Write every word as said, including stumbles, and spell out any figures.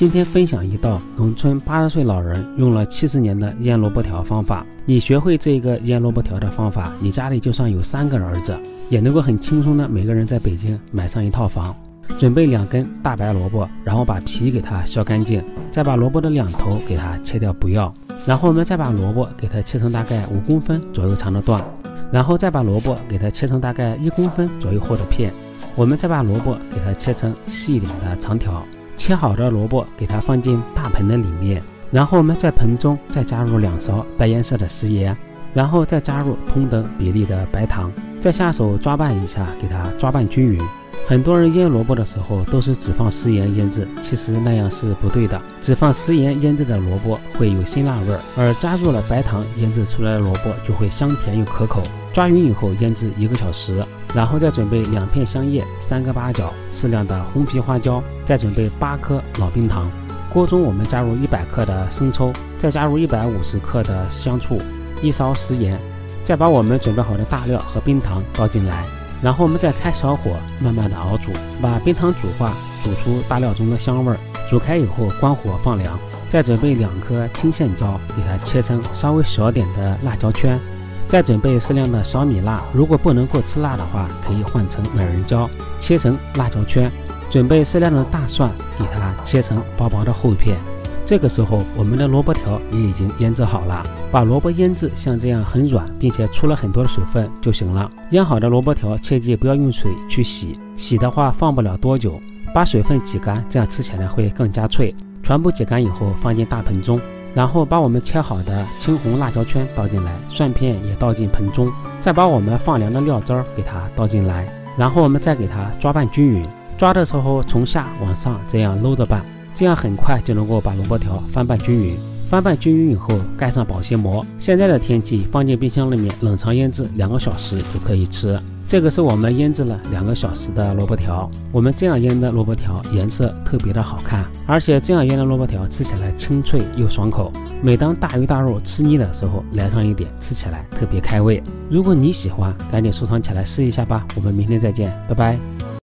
今天分享一道农村八十岁老人用了七十年的腌萝卜条方法。你学会这个腌萝卜条的方法，你家里就算有三个儿子，也能够很轻松的每个人在北京买上一套房。准备两根大白萝卜，然后把皮给它削干净，再把萝卜的两头给它切掉不要，然后我们再把萝卜给它切成大概五公分左右长的段，然后再把萝卜给它切成大概一公分左右厚的片，我们再把萝卜给它切成细一点的长条。切好的萝卜给它放进大盆的里面，然后我们在盆中再加入两勺白颜色的食盐，然后再加入同等比例的白糖，再下手抓拌一下，给它抓拌均匀。很多人腌萝卜的时候都是只放食盐腌制，其实那样是不对的。只放食盐腌制的萝卜会有辛辣味，而加入了白糖腌制出来的萝卜就会香甜又可口。抓匀以后腌制一个小时，然后再准备两片香叶、三个八角、适量的红皮花椒，再准备八颗老冰糖。锅中我们加入一百克的生抽，再加入一百五十克的香醋，一勺食盐，再把我们准备好的大料和冰糖倒进来。然后我们再开小火慢慢的熬煮，把冰糖煮化，煮出大料中的香味。煮开以后关火放凉，再准备两颗青线椒，给它切成稍微小点的辣椒圈，再准备适量的小米辣，如果不能够吃辣的话，可以换成美人椒，切成辣椒圈。准备适量的大蒜，给它切成薄薄的厚片。这个时候我们的萝卜条也已经腌制好了，把萝卜腌制像这样很软并且出了很多的水分就行了。腌好的萝卜条切记不要用水去洗，洗的话放不了多久，把水分挤干，这样吃起来会更加脆。全部挤干以后放进大盆中，然后把我们切好的青红辣椒圈倒进来，蒜片也倒进盆中，再把我们放凉的料汁儿给它倒进来，然后我们再给它抓拌均匀。抓的时候从下往上这样搂着拌，这样很快就能够把萝卜条翻拌均匀。翻拌均匀以后盖上保鲜膜，现在的天气放进冰箱里面冷藏腌制两个小时就可以吃。这个是我们腌制了两个小时的萝卜条，我们这样腌的萝卜条颜色特别的好看，而且这样腌的萝卜条吃起来清脆又爽口。每当大鱼大肉吃腻的时候来上一点，吃起来特别开胃。如果你喜欢，赶紧收藏起来试一下吧。我们明天再见，拜拜。